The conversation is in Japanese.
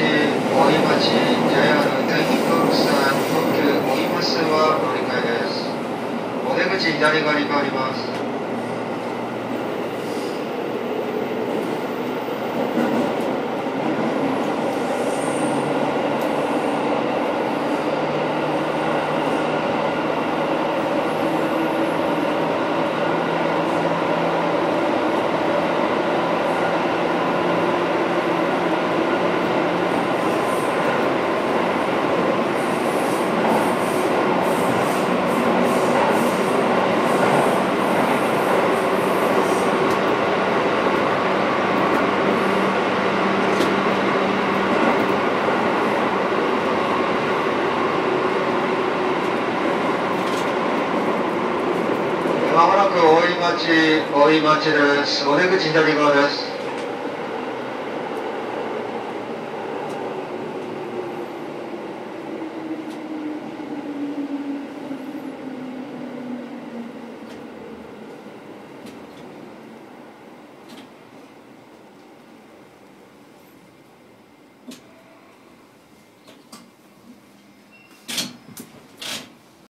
町 JR 全日空国際特急大井町線は乗り換えです。お出口左側に変わります。まもなく大井町です。お出口左側です。